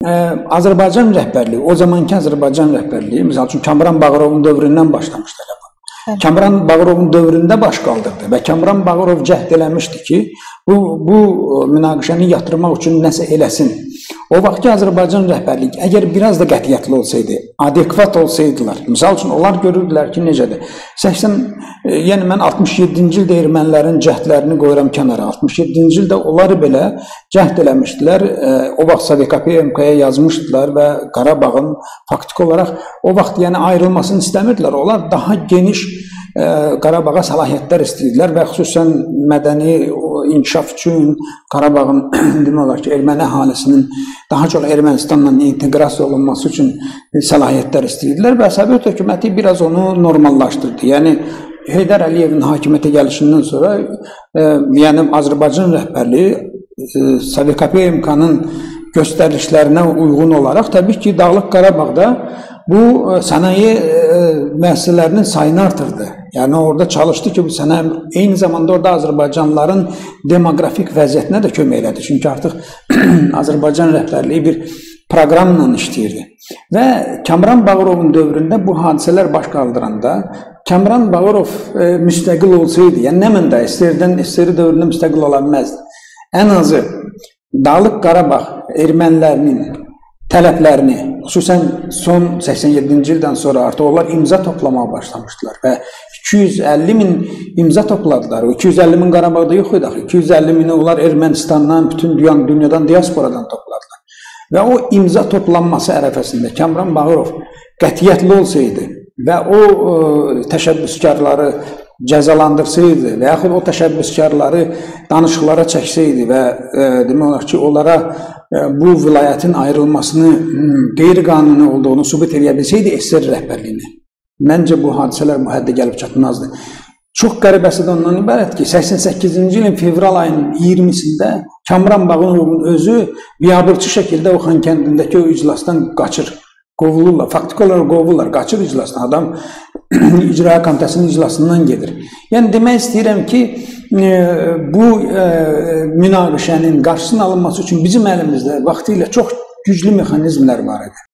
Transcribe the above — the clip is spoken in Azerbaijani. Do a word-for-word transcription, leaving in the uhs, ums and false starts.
Azərbaycan rəhbərliyi, o zamanki Azərbaycan rəhbərliyi, misal üçün Kamran Bağırovun dövründən başlamışlar. Kamran Bağırovun dövründə baş qaldırdı və Kamran Bağırov cəhd eləmişdi ki, bu, bu münaqişəni yatırmaq üçün nəsə eləsin. O vaxtki Azərbaycan rəhbərliyi əgər biraz da qətiyyətli olsaydı, adekvat olsaydılar, misal üçün onlar görürdülər ki, necədir? səksən, yəni mən altmış yeddinci ildə ermənilərin cəhdlərini qoyuram kənara. altmış yeddinci ildə onları belə cəhd eləmişdilər. O vaxt S V K P M K-ya yazmışdılar və Qarabağın faktiki olaraq o vaxt yəni ayrılmasını istəmirdilər. Onlar daha geniş Qarabağa səlahiyyətlər istəyirdilər və xüsusən mədəni inkişaf üçün Qarabağın demək olar ki, erməni əhalisinin daha çox Ermənistanla inteqrasiya olunması üçün səlahiyyətlər istəyirdilər və Sovet hökuməti biraz onu normallaşdırdı. Yəni Heydər Əliyevin hakimiyyətə gəlişindən sonra yəni Azərbaycan rəhbərliyi S V K P M K-nın göstərişlərinə uyğun olaraq təbii ki, Dağlıq Qarabağda bu sənaye müəssisələrinin sayını artırdı. Yəni orada çalışdı ki, bu sənaye eyni zamanda orada Azərbaycanlıların demoqrafik vəziyyətinə də kömək elədi. Çünki artıq Azərbaycan rəhbərliyi bir proqramla işləyirdi. Və Kamran Bağırovun dövründə bu hadisələr baş qaldıranda Kamran Bağırov e, müstəqil olsaydı, yəni nə məndə S S R-dən S S R dövründə müstəqil ola bilməzdi. Ən azı Dağlıq Qarabağ ermənilərinin tələblərini, xüsusən son səksən yeddinci ildən sonra artıq onlar imza toplamağa başlamışdılar və iki yüz əlli min imza topladılar. O iki yüz əlli min Qarabağda yox idi axı. iki yüz əlli mini onlar Ermənistandan, bütün dünyadan, diasporadan topladılar. Və o imza toplanması ərəfəsində Kamran Bağırov qətiyyətli olsaydı və o ə, təşəbbüskarları cəzalandırsaydı və yaxud o təşəbbüskarları danışıqlara çəksəydi və ə, demək olar ki, onlara ə, bu vilayətin ayrılmasını qeyri-qanuni olduğunu sübut edə bilsəydi S S R rəhbərliyini, məncə bu hadisələr bu həddə gəlib çatmazdı. Çox qəribəsi də ondan ibarət ki, səksən səkkizinci ilin fevral ayının iyirmisində Kamran Bağırovun özü biabırçı şəkildə o Xan kəndindəki o iclasdan qaçır, qovulurlar, faktiki olaraq qovulurlar, qaçır iclasdan, adam icra komitəsinin iclasından gedir. Yəni demək istəyirəm ki, e, bu e, münaqişənin qarşısının alınması üçün bizim əlimizdə vaxtilə çox güclü mexanizmlər var idi.